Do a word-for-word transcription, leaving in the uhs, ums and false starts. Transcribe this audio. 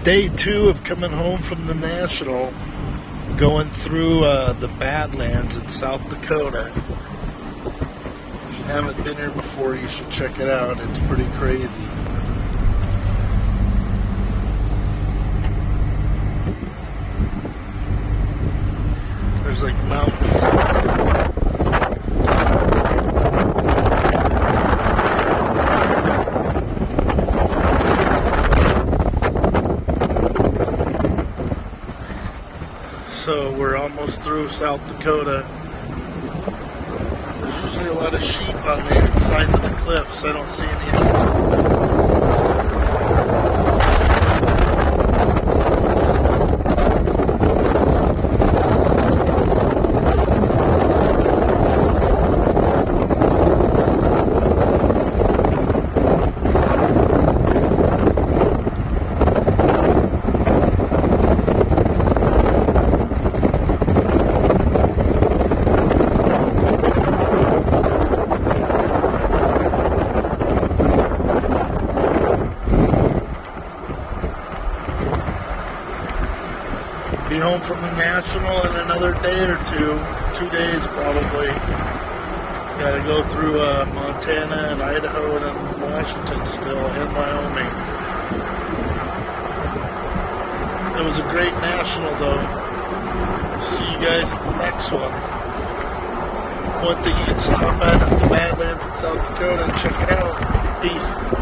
Day two of coming home from the National, going through uh, the Badlands in South Dakota. If you haven't been here before, you should check it out. It's pretty crazy. There's like mountains. So we're almost through South Dakota. There's usually a lot of sheep on the sides of the cliffs. I don't see any. Be home from the National in another day or two, two days probably. Got to go through uh, Montana and Idaho and then Washington still, and Wyoming. It was a great National though. See you guys at the next one. One thing you can stop at is the Badlands in South Dakota and check it out. Peace.